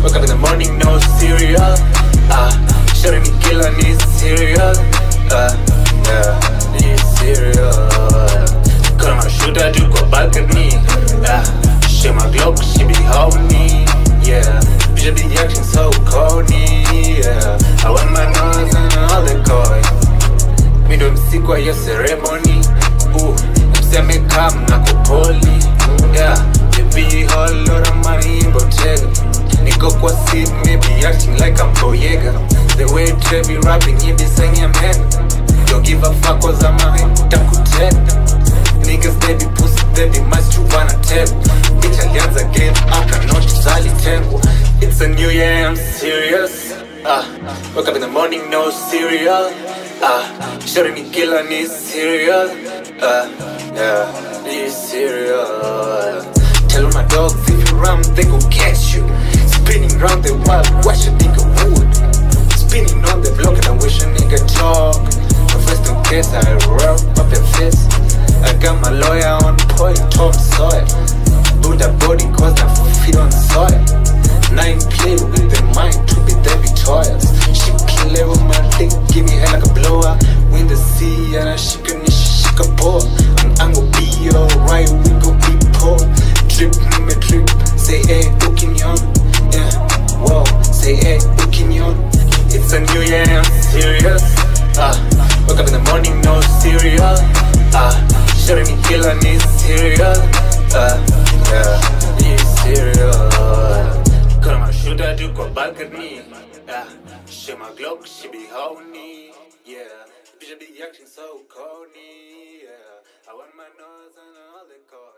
Wake up in the morning, no cereal. Shouldn't be killer, need cereal. Yeah, need cereal. Call my shooter, do go balcony. Share my Glock, she be horny. Yeah, bitch, be acting so corny. Yeah, I want my nose and all the coy. Me do msikwa ya ceremony. Mseme kam na kupoli. Yeah, you be whole lot of money in Bottega. Niko kwa seat, maybe acting like I'm Boyega. The way Trevy rapping, he be saying man. Don't give a fuck cause I'm a man, takutenda. Niggas they be pussy, they be much to wanna tell. Bitch alianza game, cannot sali tengo. It's a new year, I'm serious. Wake up in the morning, no cereal. Shouldn't be killer, need cereal. Yeah, need cereal. Tell my dogs if you run, they gon' catch you. Spinning round the world, watch a nigga wood. Spinning on the block and I wish a nigga talk. My first don't case, I rub up your face. I got my lawyer on point, top soil. Build a body cause I feet on soil. Nine play with the mind to be there be toils. She kill it with my dick, give me head like a blower. Win the sea and I shake a ball. I'm gonna be alright, we gon' be poor. Drip, me drip, say hey, opinion. Yeah, whoa, say hey, opinion. It's a new year, I'm serious. Wake up in the morning, no cereal. Shouldn't be killer, need cereal. Yeah, need cereal. Call my shooter, do go balcony. Share my Glock, she be horny. Yeah, bitch, be acting so corny. Yeah, I want my nose and all the coy.